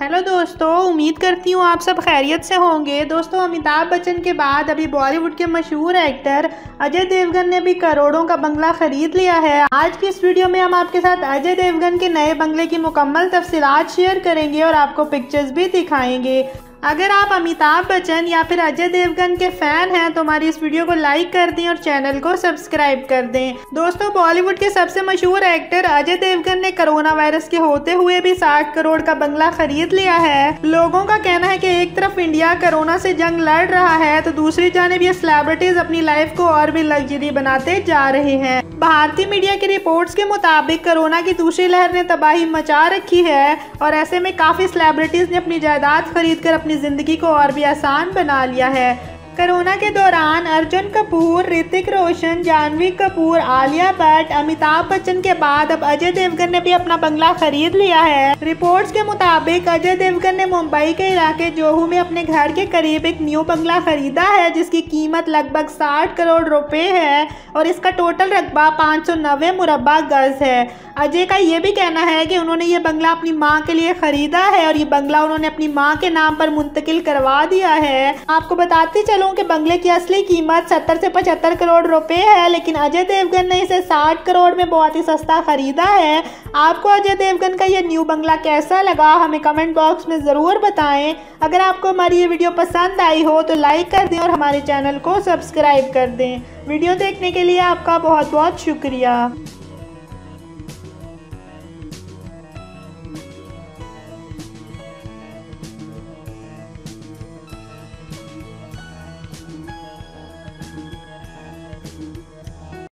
Hello दोस्तों, उम्मीद करती हूँ आप सब खैरियत से होंगे। दोस्तों, अमिताभ बच्चन के बाद अभी बॉलीवुड के मशहूर एक्टर अजय देवगन ने भी करोड़ों का बंगला खरीद लिया है। आज की इस वीडियो में हम आपके साथ अजय देवगन के नए बंगले की मुकम्मल तफसीलात शेयर करेंगे और आपको पिक्चर्स भी दिखाएंगे। अगर आप अमिताभ बच्चन या फिर अजय देवगन के फैन हैं तो हमारी इस वीडियो को लाइक कर दें और चैनल को सब्सक्राइब कर दें। दोस्तों, बॉलीवुड के सबसे मशहूर एक्टर अजय देवगन ने कोरोना वायरस के होते हुए भी 60 करोड़ का बंगला खरीद लिया है। लोगों का कहना है कि एक तरफ इंडिया कोरोना से जंग लड़ रहा है तो दूसरी जानिब ये सेलिब्रिटीज अपनी लाइफ को और भी लग्जरी बनाते जा रहे हैं। भारतीय मीडिया की रिपोर्ट्स के मुताबिक कोरोना की दूसरी लहर ने तबाही मचा रखी है और ऐसे में काफी सेलिब्रिटीज ने अपनी जायदाद खरीद कर अपनी जिंदगी को और भी आसान बना लिया है। कोरोना के दौरान अर्जुन कपूर, ऋतिक रोशन, जानवी कपूर, आलिया भट्ट, अमिताभ बच्चन के बाद अब अजय देवगन ने भी अपना बंगला खरीद लिया है। रिपोर्ट्स के मुताबिक अजय देवगन ने मुंबई के इलाके जोहू में अपने घर के करीब एक न्यू बंगला खरीदा है जिसकी कीमत लगभग 60 करोड़ रुपए है और इसका टोटल रकबा 590 मुरब्बा गज है। अजय का ये भी कहना है कि उन्होंने ये बंगला अपनी मां के लिए खरीदा है और ये बंगला उन्होंने अपनी मां के नाम पर मुंतकिल करवा दिया है। आपको बताते चलूं कि बंगले की असली कीमत 70 से 75 करोड़ रुपए है, लेकिन अजय देवगन ने इसे 60 करोड़ में बहुत ही सस्ता खरीदा है। आपको अजय देवगन का ये न्यू बंगला कैसा लगा हमें कमेंट बॉक्स में ज़रूर बताएं। अगर आपको हमारी ये वीडियो पसंद आई हो तो लाइक कर दें और हमारे चैनल को सब्सक्राइब कर दें। वीडियो देखने के लिए आपका बहुत बहुत शुक्रिया।